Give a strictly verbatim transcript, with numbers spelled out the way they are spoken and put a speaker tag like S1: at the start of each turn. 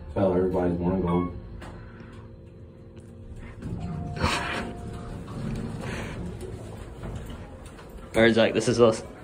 S1: Tell everybody's one gold.
S2: Alright, Zach, this is us.